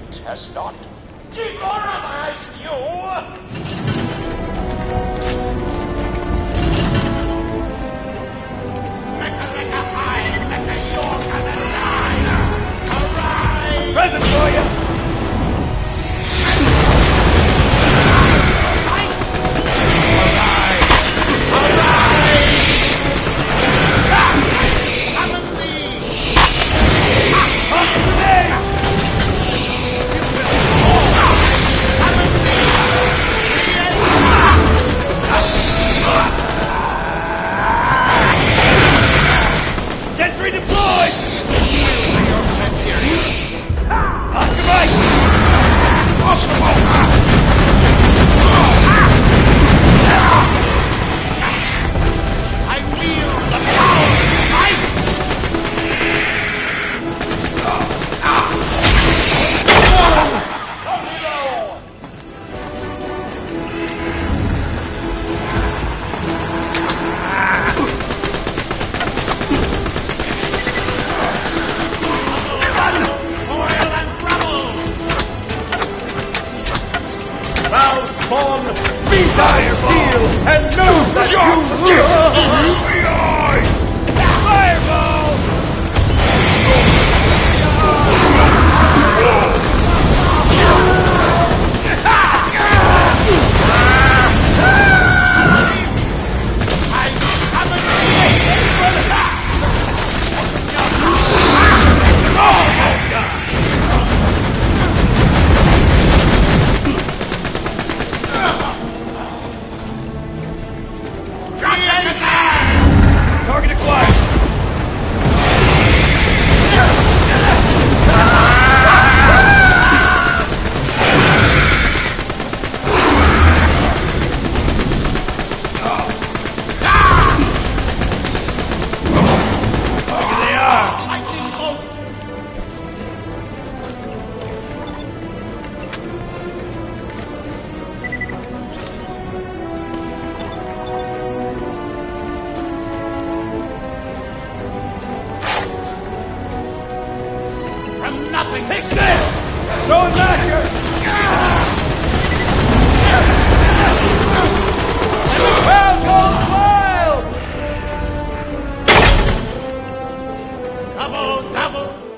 It has not demoralized you! Present for you! Sentry deployed! Oscar right! I wield the power of light! Spawn, be dire steel, and know that you Fireball! Target acquired! Here they are! Lightning bolt! From nothing! Take this! Throw it back here! And the crowd goes wild! Double, double,